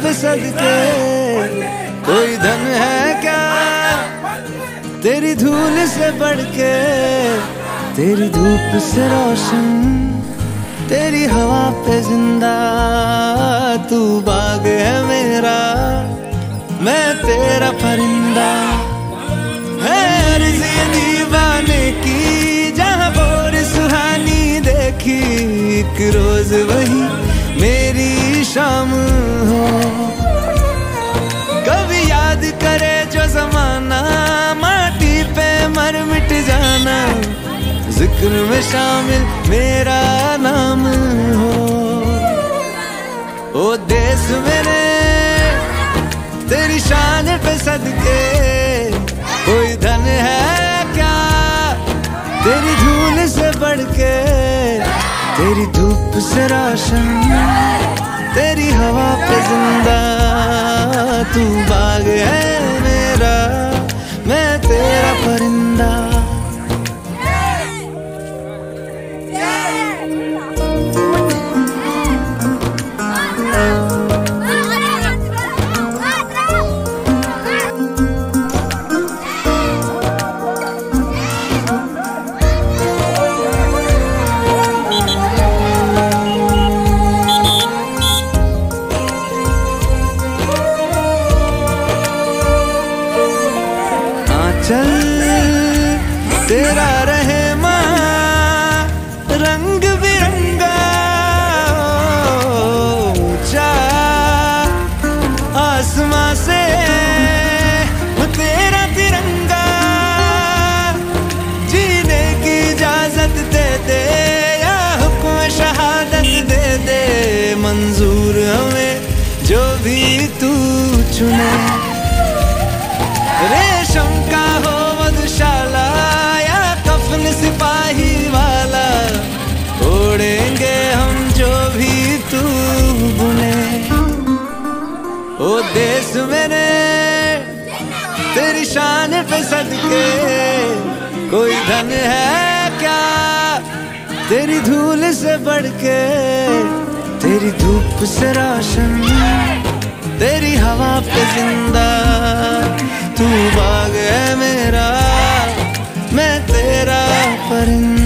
पे सदके कोई धन है क्या तेरी धूल से बढ़ के, तेरी धूप से रोशन, तेरी हवा पे जिंदा। तू बाग है मेरा, मैं तेरा परिंदा। है अर्ज़ ये दीवाने की, जहाँ बोर सुहानी देखी, एक रोज वही मेरी शाम हो। कभी याद करे जो जमाना, माटी पे मर मिट जाना, जिक्र में शामिल मेरा नाम हो। ओ देश मेरे तेरी शान पे सदके कोई धन है क्या तेरी धूल से बढ़ के, तेरी धूप से रोशन, तेरी हवा पे जिंदा। तू बाग है मेरा, मैं तेरा परिंदा। चल तेरा रहे माँ रंग बिरंगा, ऊंचा आसमां से तेरा तिरंगा। जीने की इजाजत दे दे या हुक्म शहादत दे दे, मंजूर हमें जो भी तू चुने। रेशम का हो मधुशाला या कफन सिपाही वाला, ओढ़ेंगे हम जो भी तू बुने। ओ देश मेरे तेरी शान पे सदके कोई धन है क्या तेरी धूल से बढ़ के, तेरी धूप से रोशन, तेरी हवा पे जिंदा। तू बाग है मेरा, मैं तेरा परिंदा।